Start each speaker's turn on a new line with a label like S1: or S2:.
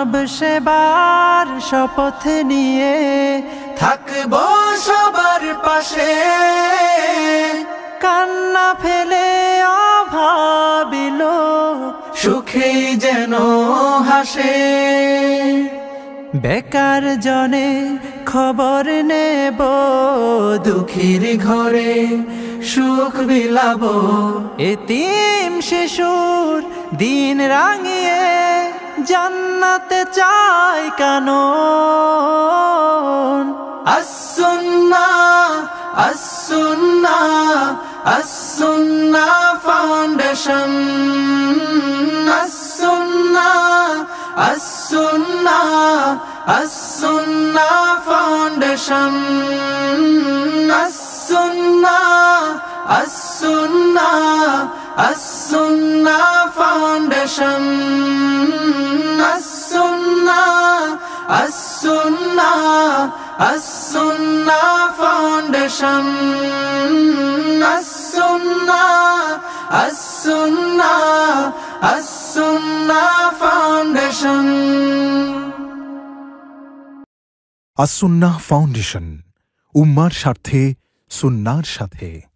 S1: মানব সেবার শপথ নিয়ে থাকবো সবার পাশে, কান্না ফেলে অভাবিল সুখে যেন হাসে। বেকার জনে খবর নেব, দুঃখীর ঘরে সুখ বিলাবো, এতিম শিশুর দিন রাঙিয়ে জান্নাতে চাই কানন। as-sunnah as-sunnah as-sunnah foundation, as-sunnah as-sunnah as-sunnah foundation, as-sunnah as-sunnah as-sunnah foundation, as-sunnah as-sunnah as-sunnah foundation, as-sunnah as-sunnah as-sunnah foundation।
S2: As-Sunnah Foundation, উম্মার স্বার্থে সুন্নাহর সাথে।